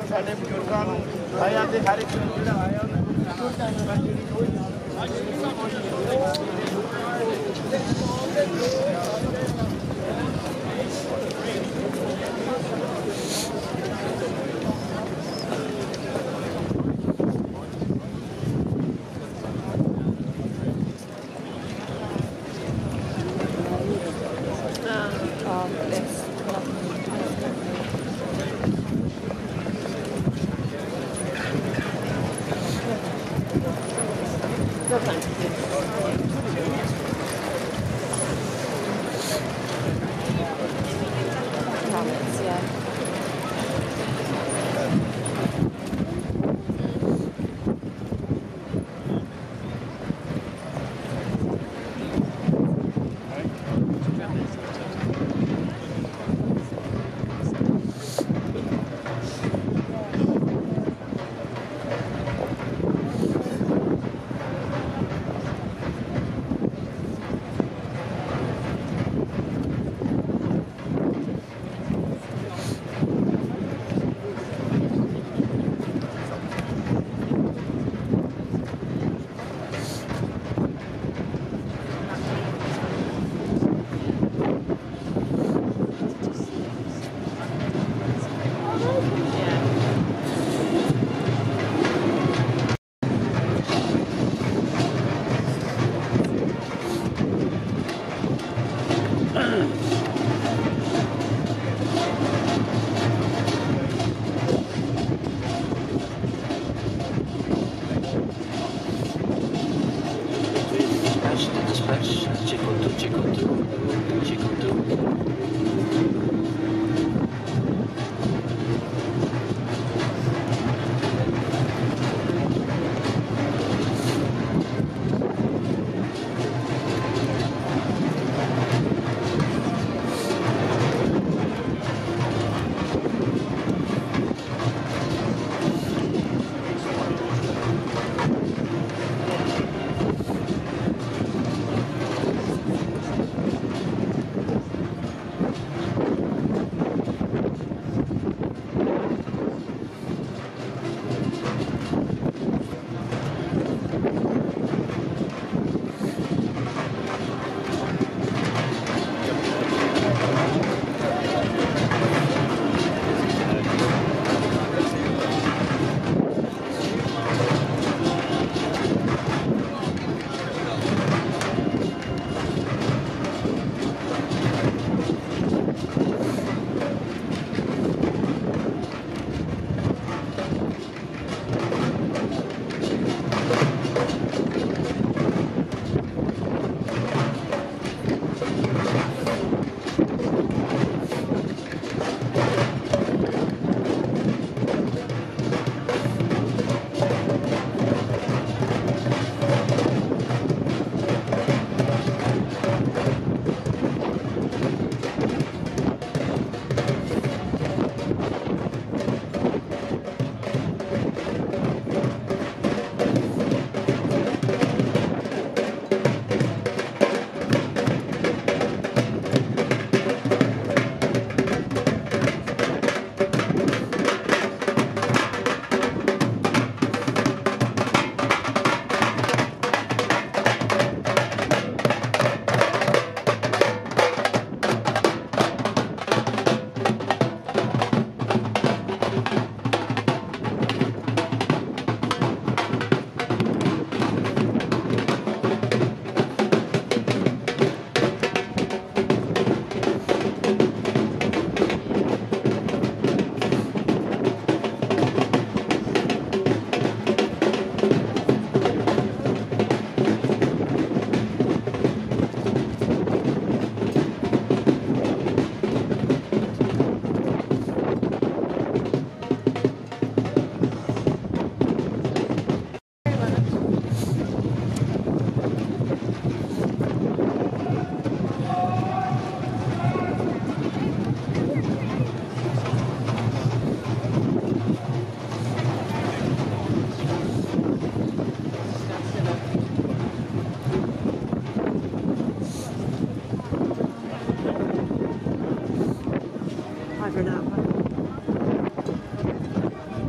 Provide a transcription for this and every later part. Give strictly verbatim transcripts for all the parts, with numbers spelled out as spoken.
ਸਾਡੇ ਬਜ਼ੁਰਗਾਂ ਨੂੰ ਆਇਆ ਤੇ ਹਰ ਇੱਕ ਨੂੰ ਜਿਹੜਾ ਆਇਆ for that one.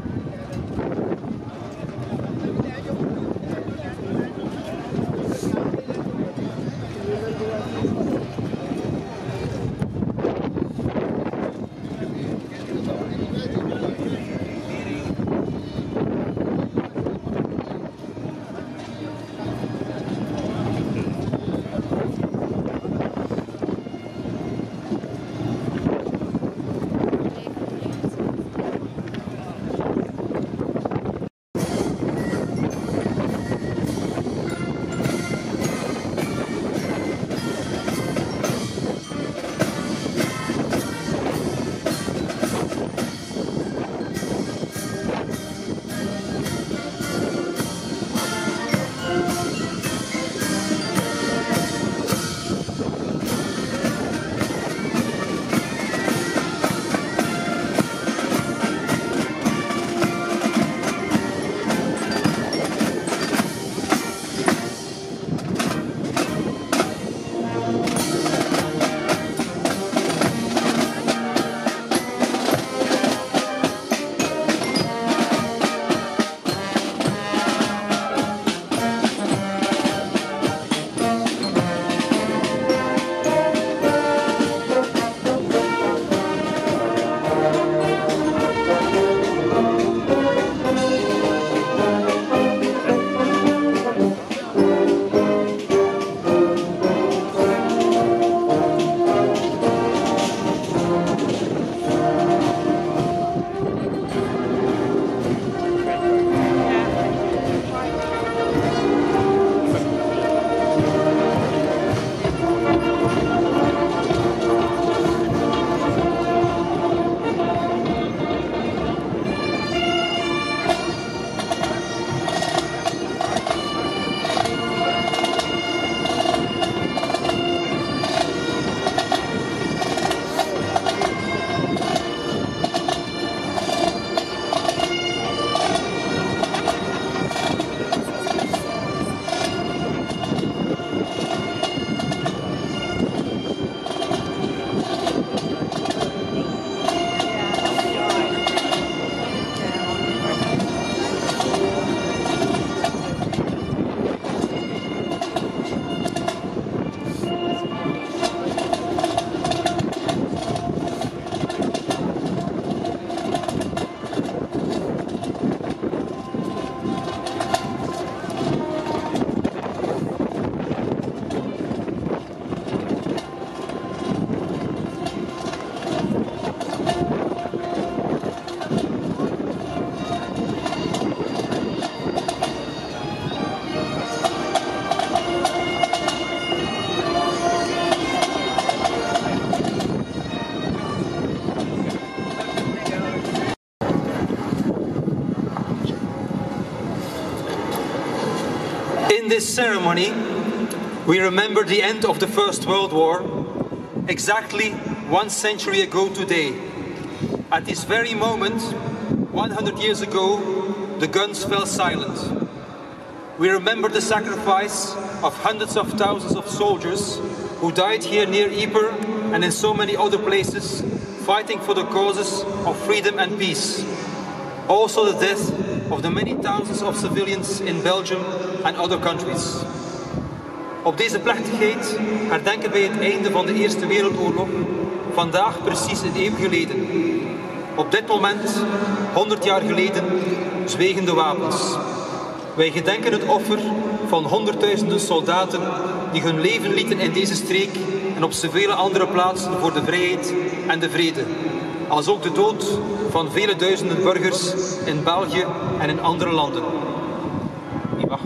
In this ceremony, we remember the end of the First World War, exactly one century ago today. At this very moment, one hundred years ago, the guns fell silent. We remember the sacrifice of hundreds of thousands of soldiers who died here near Ypres and in so many other places, fighting for the causes of freedom and peace. Also the death of the many thousands of civilians in Belgium and other countries. Op deze plechtigheid herdenken wij het einde van de Eerste Wereldoorlog, vandaag precies een eeuw geleden. Op dit moment, honderd jaar geleden, zwegen de wapens. Wij gedenken het offer van honderdduizenden soldaten die hun leven lieten in deze streek en op zoveel andere plaatsen voor de vrijheid en de vrede. Als ook de dood van vele duizenden burgers in België en in andere landen. Wie wacht?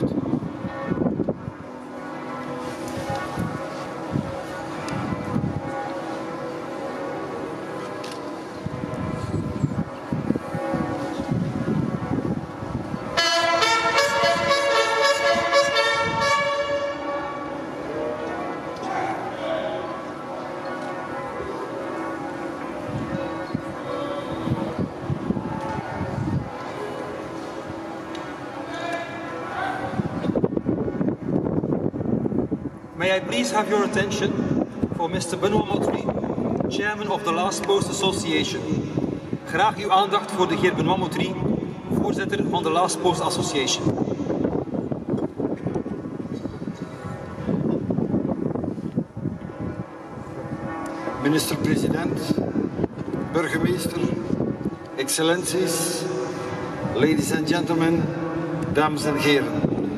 May I please have your attention for Mister Benoît Motry, Chairman of the Last Post Association. Graag uw aandacht voor de heer Benoît Motry, voorzitter van de Last Post Association. Minister-president, burgemeester, excellenties, ladies and gentlemen, dames en heren.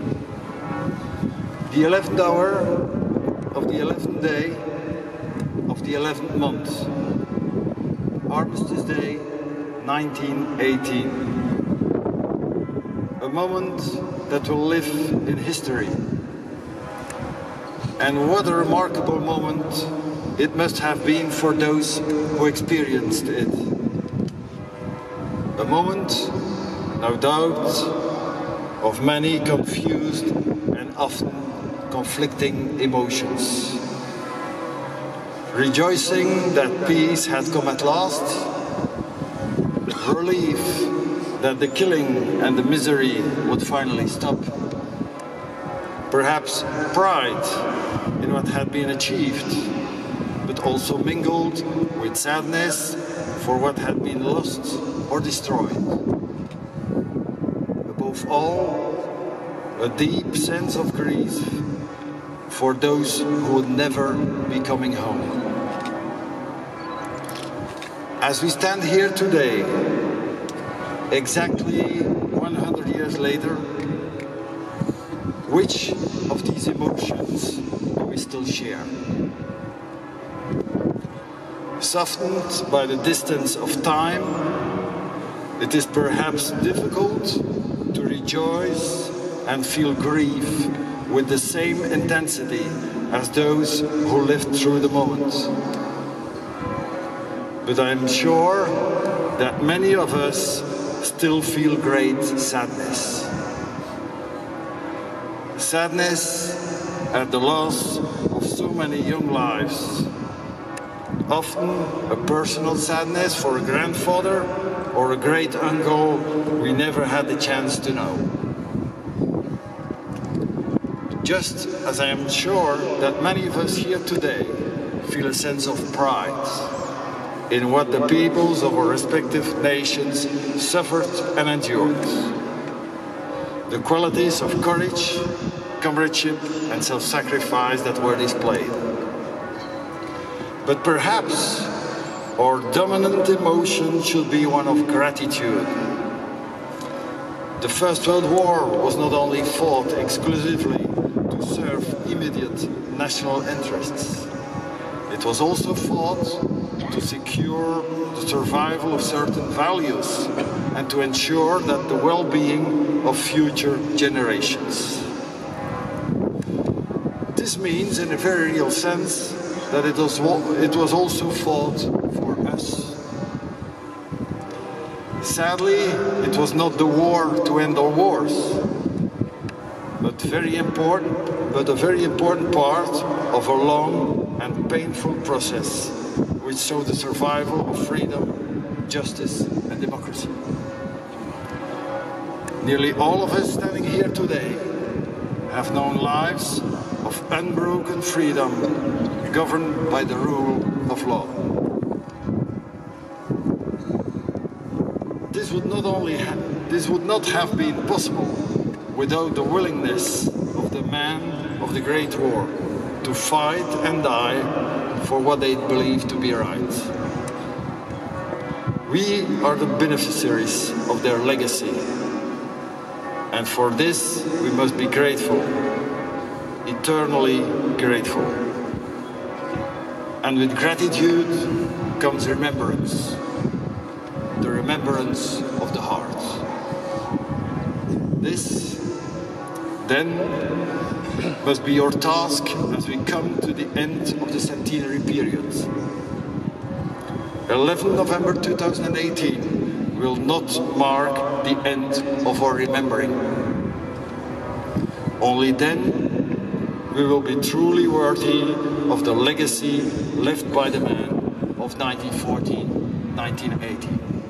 The eleventh hour of the eleventh day of the eleventh month, Armistice Day nineteen eighteen. A moment that will live in history. And what a remarkable moment it must have been for those who experienced it. A moment, no doubt, of many confused and often conflicting emotions. Rejoicing that peace had come at last, relief that the killing and the misery would finally stop, perhaps pride in what had been achieved, but also mingled with sadness for what had been lost or destroyed. Above all, a deep sense of grief for those who would never be coming home. As we stand here today, exactly one hundred years later, which of these emotions do we still share? Softened by the distance of time, it is perhaps difficult to rejoice and feel grief with the same intensity as those who lived through the moment. But I'm sure that many of us still feel great sadness. Sadness at the loss of so many young lives. Often a personal sadness for a grandfather or a great uncle we never had the chance to know. Just as I am sure that many of us here today feel a sense of pride in what the peoples of our respective nations suffered and endured. The qualities of courage, comradeship and self-sacrifice that were displayed. But perhaps our dominant emotion should be one of gratitude. The First World War was not only fought exclusively to serve immediate national interests. It was also fought to secure the survival of certain values and to ensure that the well-being of future generations. This means, in a very real sense, that it was, it was also fought for us. Sadly, it was not the war to end our wars, but but very important, but a very important part of a long and painful process, which saw the survival of freedom, justice, and democracy. Nearly all of us standing here today have known lives of unbroken freedom, governed by the rule of law. This would not only ha this would not have been possible without the willingness of the men of the Great War to fight and die for what they believed to be right. We are the beneficiaries of their legacy, and for this we must be grateful, eternally grateful. And with gratitude comes remembrance, the remembrance of the heart. This, then, must be your task as we come to the end of the centenary period. eleventh of November two thousand eighteen will not mark the end of our remembering. Only then we will be truly worthy of the legacy left by the man of nineteen fourteen to nineteen eighty.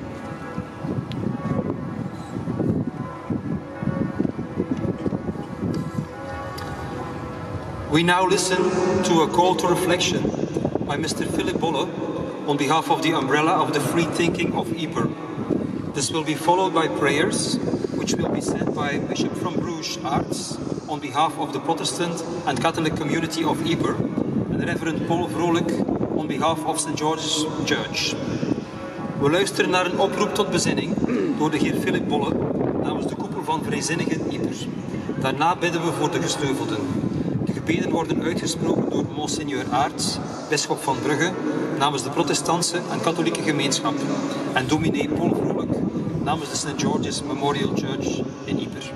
We now listen to a call to reflection by Mister Philip Bolle on behalf of the umbrella of the free thinking of Ypres. This will be followed by prayers, which will be said by Bishop from Bruges Arts on behalf of the Protestant and Catholic community of Ypres, and Reverend Paul Vrolijk on behalf of Saint George's Church. We luisteren naar een oproep tot bezinning door de heer Philip Bolle namens de koepel van vrijzinnigen Ypres. Daarna bidden we voor de gesneuvelden. De gebeden worden uitgesproken door Monseigneur Aerts, bisschop van Brugge, namens de protestantse en katholieke gemeenschap, en dominee Paul Vrolijk namens de Saint George's Memorial Church in Ypres.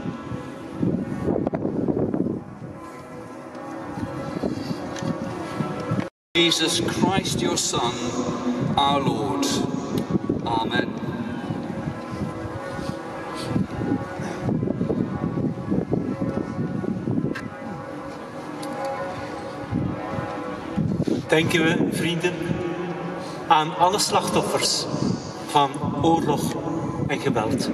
Jesus Christ, your Son, our Lord. Amen. Denken we, vrienden, aan alle slachtoffers van oorlog en geweld.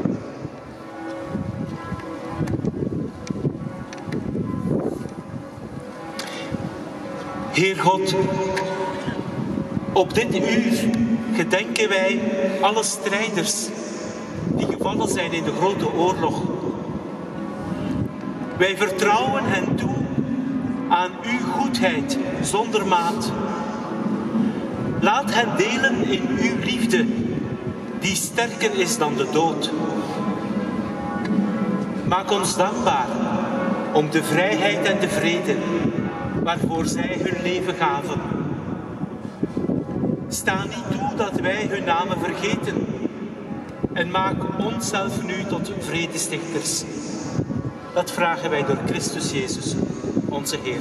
Heer God, op dit uur gedenken wij alle strijders die gevallen zijn in de grote oorlog. Wij vertrouwen hen toe aan uw goedheid zonder maat. Laat hen delen in uw liefde, die sterker is dan de dood. Maak ons dankbaar om de vrijheid en de vrede waarvoor zij hun leven gaven. Sta niet toe dat wij hun namen vergeten en maak onszelf nu tot vredestichters. Dat vragen wij door Christus Jezus, onze Heer.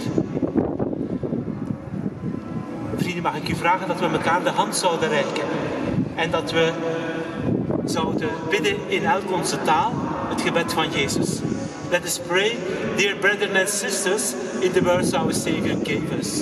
Vrienden, mag ik u vragen dat we elkaar de hand zouden reiken en dat we zouden bidden in elk onze taal het gebed van Jezus. Let us pray, dear brethren and sisters, in the words our Savior gave us.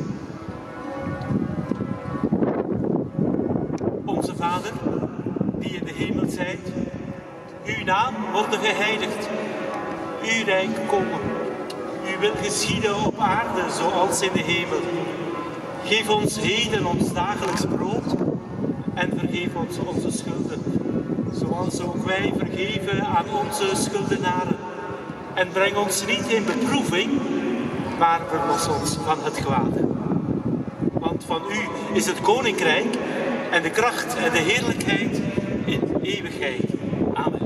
Onze Vader, die in de hemel zijt, uw naam wordt geheiligd, uw rijk komen, uw wil geschieden op aarde zoals in de hemel. Geef ons heden ons dagelijks brood en vergeef ons onze schulden, zoals ook wij vergeven aan onze schuldenaren. En breng ons niet in beproeving, maar verlos ons van het kwade. Want van u is het koninkrijk en de kracht en de heerlijkheid in eeuwigheid. Amen.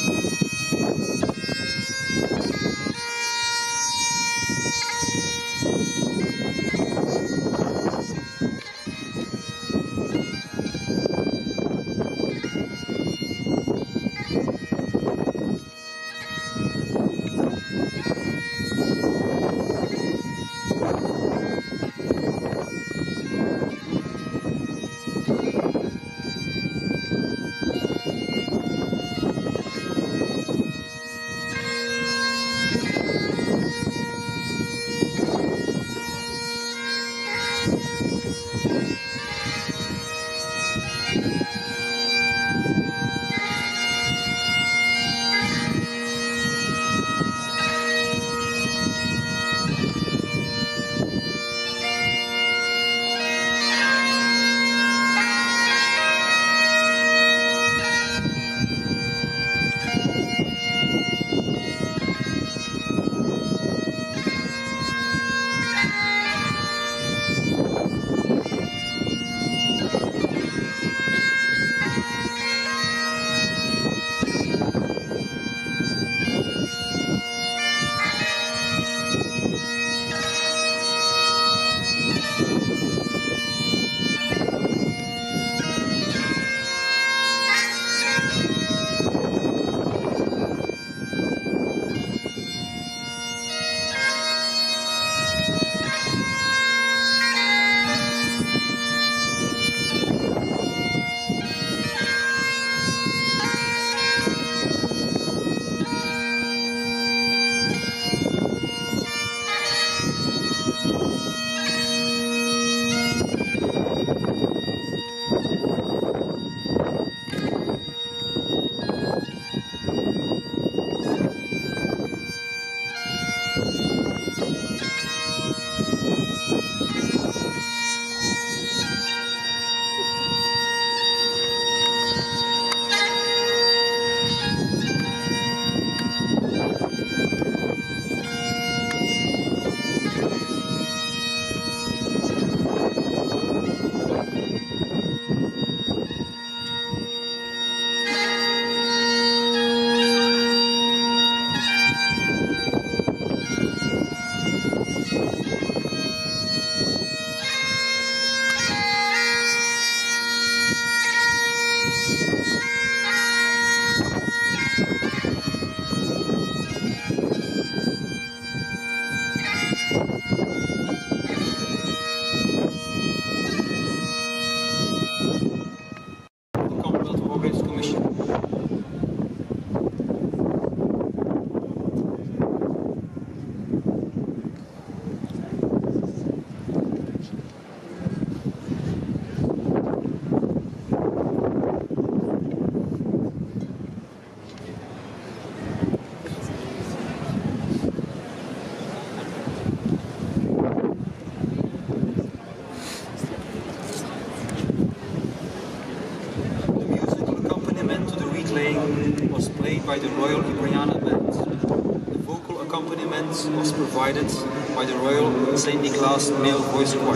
was played by the Royal Ibriana Band. The vocal accompaniment was provided by the Royal Saint Nicholas Male Voice Choir.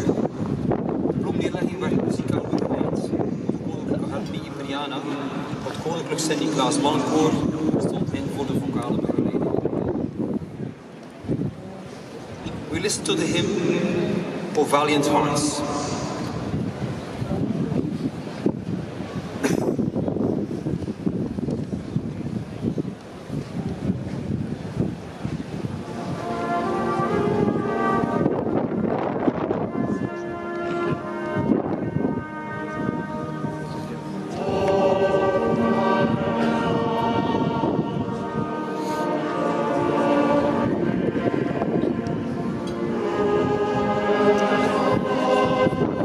De bloemneerlegging werd muzikaal begeleid door de Koninklijke Hartmie Ibriana. Het Koninklijk Saint Nicholas Mannenkoor stond in voor de vocale begeleiding. We listen to the hymn, O Valiant Hearts. Oh,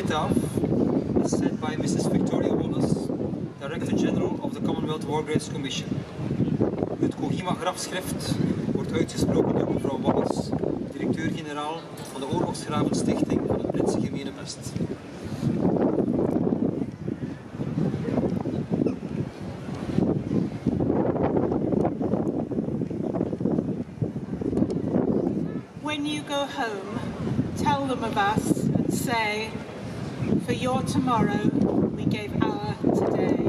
epitaph is said by Missus Victoria Wallace, Director General of the Commonwealth War Graves Commission. Het Kohima-grafschrift wordt uitgesproken door mevrouw Wallace, directeur-generaal van de Oorlogsgravenstichting van het Britse Gemeenebest. When you go home, tell them of us and say, for your tomorrow, we gave our today.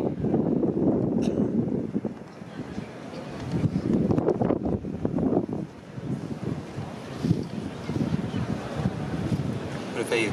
Reveille.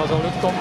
als een luchtkom.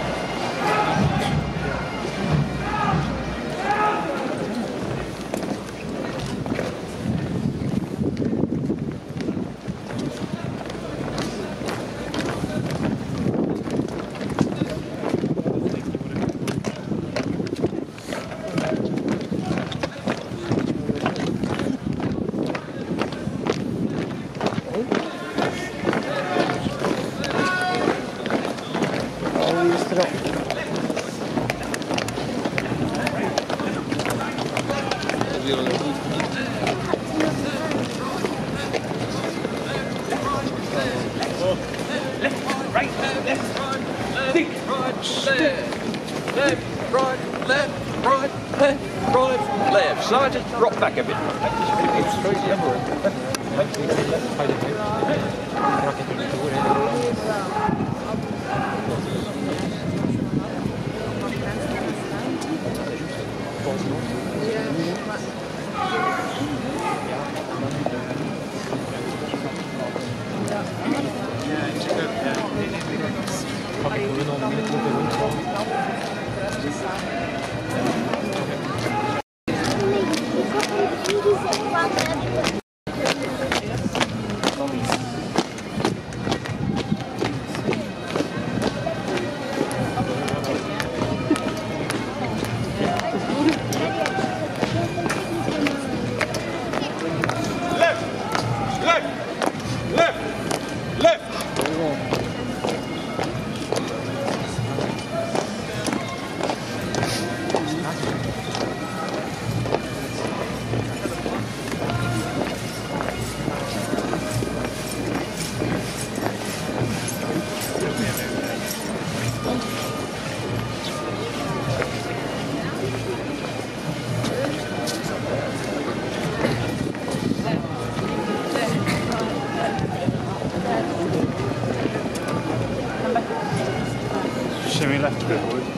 Sergeant, drop back a bit. Shimmy left a bit, would you?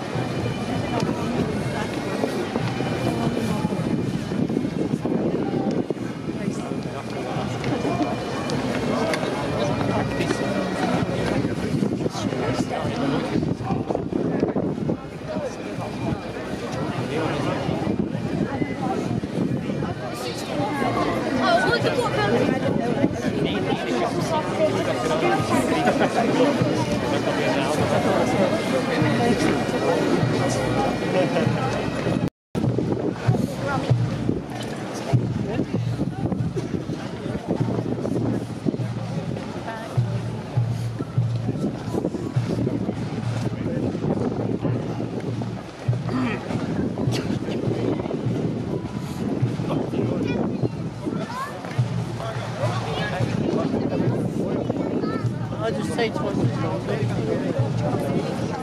I just say twice.